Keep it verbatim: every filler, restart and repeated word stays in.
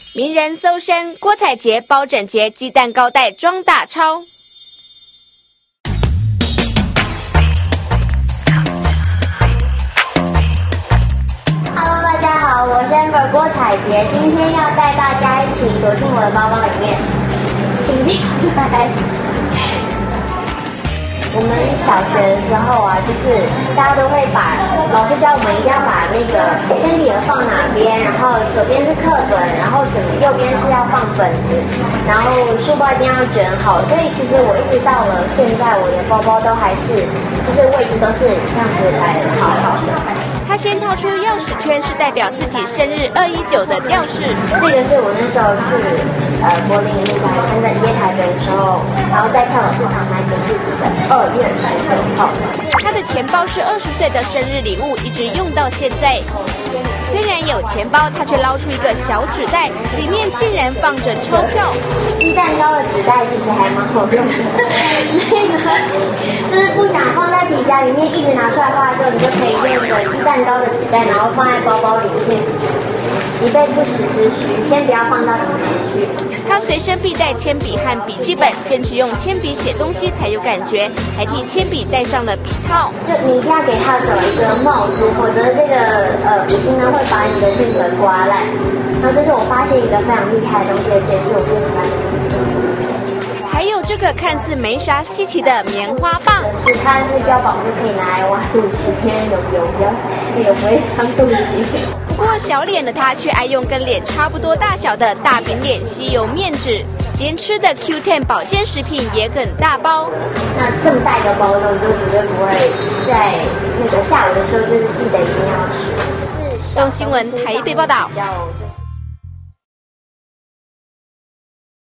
名人搜身，郭采洁包整洁，鸡蛋糕袋装大钞。 Hello， 大家好，我是 Amber 郭采洁，今天要带大家一起躲进我的包包里面，请进来。我们小学的时候啊，就是大家都会把老师教我们一定要把那个铅笔盒放哪边，然后左边是课本，然后什么右边是要放本子，然后书包一定要卷好。所以其实我一直到了现在，我的包包都还是就是位置都是这样子摆得好好的。 他先掏出钥匙圈，是代表自己生日二一九的吊饰。 这个是我那时候去呃柏林那个参展夜台北的时候，然后在跳蚤市场买给自己的二月十九号。 他的钱包是二十岁的生日礼物，一直用到现在。虽然有钱包，他却捞出一个小纸袋，里面竟然放着钞票。 鸡蛋糕的纸袋其实还蛮好用的，所以呢，就是不想放在皮夹里面，一直拿出来花的时候，你就可以用一个鸡蛋糕的纸袋，然后放在包包里面，以备不时之需。先不要放到里面去。 他随身必带铅笔和笔记本，坚持用铅笔写东西才有感觉，还替铅笔戴上了笔套。 就你一定要给它找一个帽子，否则这个呃笔芯呢会把你的键盘刮烂。然后这是我发现一个非常厉害的东西的解释，我最喜欢的东西。 还有这个看似没啥稀奇的棉花棒， 是它是标榜就可以拿来挖肚脐，因为有油标，那个不会伤肚脐。 不过小脸的他却爱用跟脸差不多大小的大饼脸吸油面纸，连吃的 Q 十 保健食品也很大包。 那这么大一个包装，就绝对不会在那个下午的时候就是记得一定要吃。 东新闻台北报道。 比较